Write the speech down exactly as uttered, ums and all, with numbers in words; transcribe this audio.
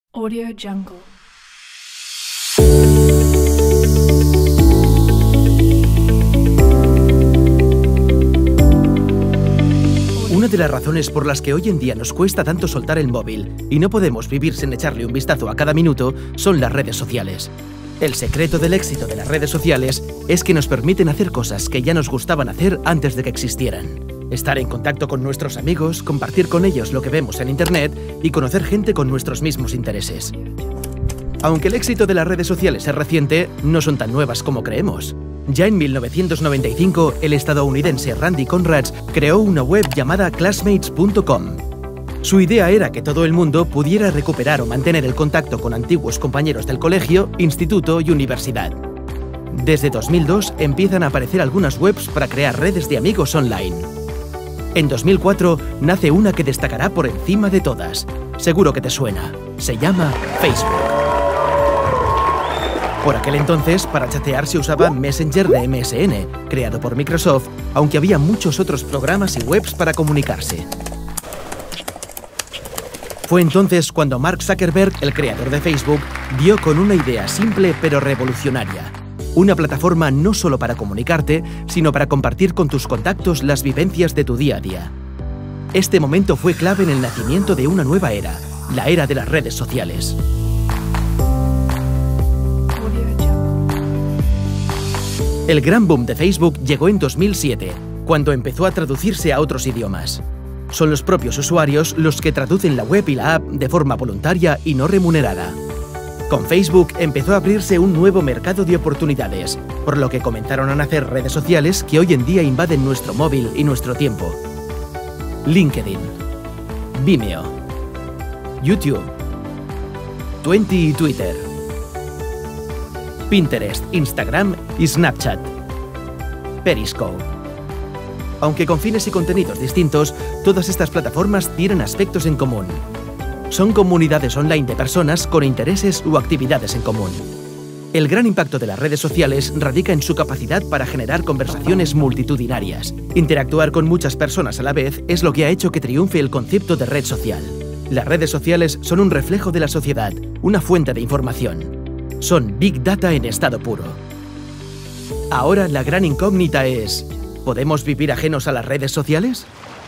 Audio Jungle. Una de las razones por las que hoy en día nos cuesta tanto soltar el móvil y no podemos vivir sin echarle un vistazo a cada minuto son las redes sociales. El secreto del éxito de las redes sociales es que nos permiten hacer cosas que ya nos gustaban hacer antes de que existieran. Estar en contacto con nuestros amigos, compartir con ellos lo que vemos en Internet y conocer gente con nuestros mismos intereses. Aunque el éxito de las redes sociales es reciente, no son tan nuevas como creemos. Ya en mil novecientos noventa y cinco, el estadounidense Randy Conrads creó una web llamada classmates punto com. Su idea era que todo el mundo pudiera recuperar o mantener el contacto con antiguos compañeros del colegio, instituto y universidad. Desde dos mil dos empiezan a aparecer algunas webs para crear redes de amigos online. En dos mil cuatro nace una que destacará por encima de todas. Seguro que te suena. Se llama Facebook. Por aquel entonces, para chatear se usaba Messenger de M S N, creado por Microsoft, aunque había muchos otros programas y webs para comunicarse. Fue entonces cuando Mark Zuckerberg, el creador de Facebook, dio con una idea simple pero revolucionaria. Una plataforma no solo para comunicarte, sino para compartir con tus contactos las vivencias de tu día a día. Este momento fue clave en el nacimiento de una nueva era, la era de las redes sociales. El gran boom de Facebook llegó en dos mil siete, cuando empezó a traducirse a otros idiomas. Son los propios usuarios los que traducen la web y la app de forma voluntaria y no remunerada. Con Facebook empezó a abrirse un nuevo mercado de oportunidades, por lo que comenzaron a nacer redes sociales que hoy en día invaden nuestro móvil y nuestro tiempo. LinkedIn, Vimeo, YouTube, Twenty y Twitter, Pinterest, Instagram y Snapchat, Periscope. Aunque con fines y contenidos distintos, todas estas plataformas tienen aspectos en común. Son comunidades online de personas con intereses u actividades en común. El gran impacto de las redes sociales radica en su capacidad para generar conversaciones multitudinarias. Interactuar con muchas personas a la vez es lo que ha hecho que triunfe el concepto de red social. Las redes sociales son un reflejo de la sociedad, una fuente de información. Son Big Data en estado puro. Ahora la gran incógnita es: ¿podemos vivir ajenos a las redes sociales?